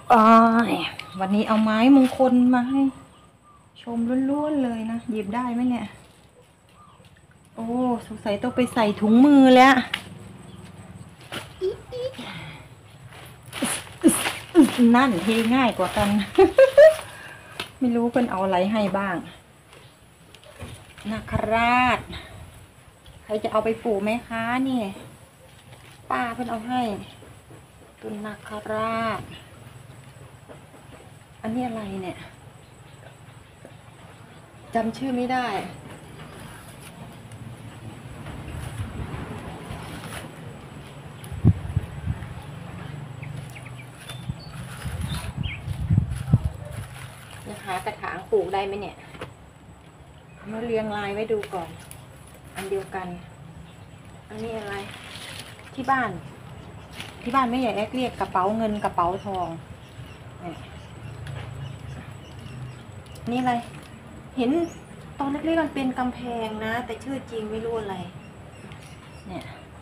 อ้ายวันนี้เอาไม้มงคลมาให้ชมล้วนๆเลยนะหยิบได้ไหมเนี่ยโอ้สงสัยต้องไปใส่ถุงมือแล้วนั่นเทง่ายกว่ากัน ไม่รู้เพิ่นเอาอะไรให้บ้างนาคราชใครจะเอาไปปลูกไหมคะนี่ป้าเพิ่นเอาให้ต้นนาคราชอันนี้อะไรเนี่ยจำชื่อไม่ได้จะหากระถางปลูกได้ไหมเนี่ยมาเรียงรายไว้ดูก่อนอันเดียวกันอันนี้อะไรที่บ้านไม่ใหญ่แอกเรียกกระเป๋าเงินกระเป๋าทองนี่อะไรเห็นตอนเล็กๆมันเป็นกำแพงนะแต่ชื่อจริงไม่รู้อะไรเนี่ย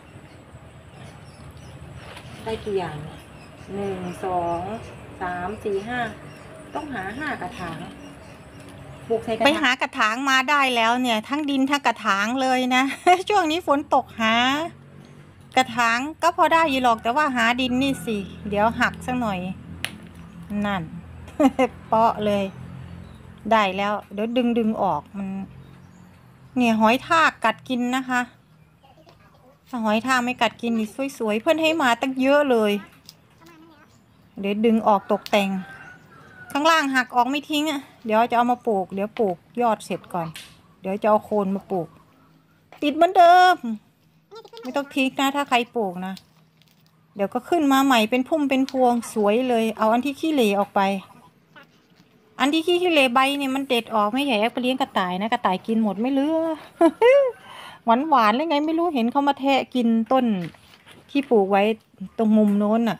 ได้กี่อย่าง1 2 3 4 5ต้องหา5 กระถางปลูกใส่กระถางไปหากระถางมาได้แล้วเนี่ยทั้งดินทั้งกระถางเลยนะ ช่วงนี้ฝนตกหากระถางก็พอได้อยู่หรอกแต่ว่าหาดินนี่สิเดี๋ยวหักสักหน่อยนั่น เปาะเลยได้แล้วเดี๋ยวดึงออกมันเนี่ยหอยทากกัดกินนะคะถ้าหอยทากไม่กัดกินนี่สวยๆเพื่อนให้มาตั้งเยอะเลยเดี๋ยวดึงออกตกแต่งข้างล่างหักออกไม่ทิ้งอ่ะเดี๋ยวจะเอามาปลูกเดี๋ยวปลูกยอดเสร็จก่อนเดี๋ยวจะเอาโคนมาปลูกติดเหมือนเดิมไม่ต้องทิ้งนะถ้าใครปลูกนะเดี๋ยวก็ขึ้นมาใหม่เป็นพุ่มเป็นพวงสวยเลยเอาอันที่ขี้เหร่ออกไปอันที่ขี้เหร่ใบเนี่ยมันเด็ดออกไม่ใหญ่ไปเลี้ยงกระต่ายนะกระต่ายกินหมดไม่เหลือ หวานเลยไงไม่รู้เห็นเขามาแทะกินต้นที่ปลูกไว้ตรงมุมโน้นน่ะ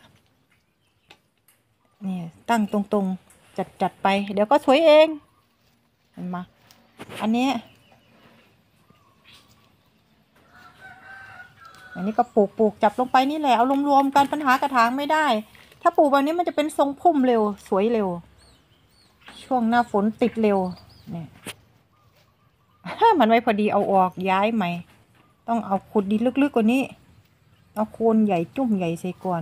นี่ตั้งตรงๆจัดไปเดี๋ยวก็สวยเองเห็นไหมอันนี้ก็ปลูกจับลงไปนี่แหละเอารวมๆกันปัญหากระถางไม่ได้ถ้าปลูกแบบนี้มันจะเป็นทรงพุ่มเร็วสวยเร็วช่วงหน้าฝนติดเร็วเนี่ย มันไม่พอดีเอาออกย้ายใหม่ต้องเอาขุดดินลึกๆกว่านี้เอาโคนใหญ่จุ่มใหญ่ใส่ก่อน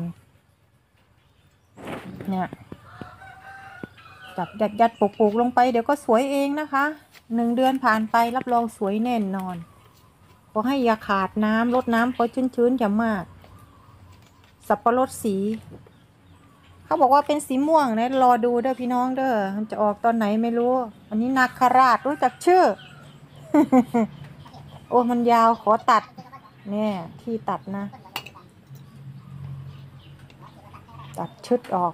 เนี่ยจับยัดปลูกลงไปเดี๋ยวก็สวยเองนะคะ1 เดือนผ่านไปรับรองสวยแน่นอนขอให้อย่าขาดน้ำลดน้ำเพราะชื้นอย่ามากสับปะรดสีเขาบอกว่าเป็นสีม่วงนะรอดูเด้อพี่น้องเด้อมันจะออกตอนไหนไม่รู้อันนี้นาคราชรู้จักชื่อ โอ้มันยาวขอตัดเนี่ยที่ตัดนะตัดชึดออก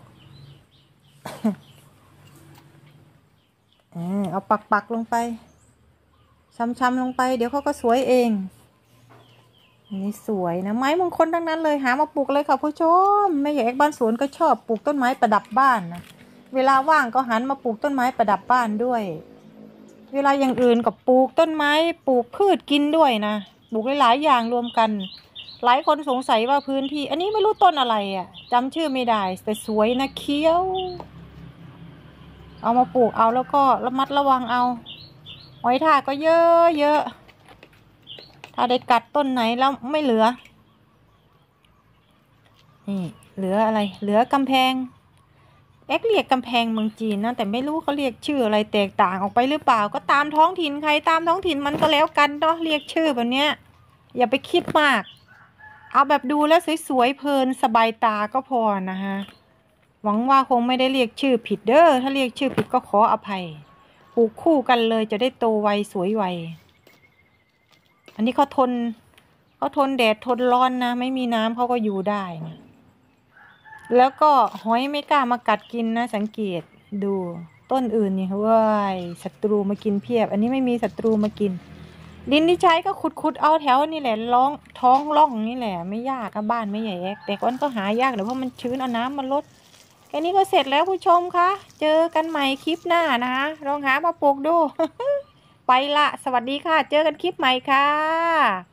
เอาปักลงไปช้ำลงไปเดี๋ยวเขาก็สวยเองนี่สวยนะไม้มงคลทั้งนั้นเลยหามาปลูกเลยค่ะผู้ชมแม่ใหญ่บ้านสวนก็ชอบปลูกต้นไม้ประดับบ้านนะเวลาว่างก็หันมาปลูกต้นไม้ประดับบ้านด้วยเวลาอย่างอื่นก็ปลูกต้นไม้ปลูกพืชกินด้วยนะปลูกหลายๆอย่างรวมกันหลายคนสงสัยว่าพื้นที่อันนี้ไม่รู้ต้นอะไรอ่ะจำชื่อไม่ได้แต่สวยนะเขียวเอามาปลูกเอาแล้วก็ระมัดระวังเอาหอยทากก็เยอะถ้าได้กัดต้นไหนแล้วไม่เหลือนี่เหลืออะไรเหลือกำแพงเรียกกำแพงเมืองจีนนะแต่ไม่รู้เขาเรียกชื่ออะไรแตกต่างออกไปหรือเปล่าก็ตามท้องถิ่นใครตามท้องถิ่นมันก็แล้วกันเนาะเรียกชื่อแบบเนี้ยอย่าไปคิดมากเอาแบบดูแล้วสวยๆเพลินสบายตาก็พอนะคะหวังว่าคงไม่ได้เรียกชื่อผิดเด้อถ้าเรียกชื่อผิดก็ขออภัยปลูกคู่กันเลยจะได้โตไวสวยไวอันนี้เขาทนแดดทนร้อนนะไม่มีน้ำเขาก็อยู่ได้นะแล้วก็หอยไม่กล้ามากัดกินนะสังเกตดูต้นอื่นนี่เว้ยศัตรูมากินเพียบอันนี้ไม่มีศัตรูมากินดินที่ใช้ก็ขุดเอาแถวนี่แหละท้องร่องนี่แหละไม่ยากบ้านไม่ใหญ่แต่ก้อนก็หายากเดี๋ยวเพราะมันชื้นเอาน้ำมันลดแค่นี้ก็เสร็จแล้วผู้ชมคะเจอกันใหม่คลิปหน้านะคะลองหามาปลูกดู ไปละสวัสดีค่ะเจอกันคลิปใหม่ค่ะ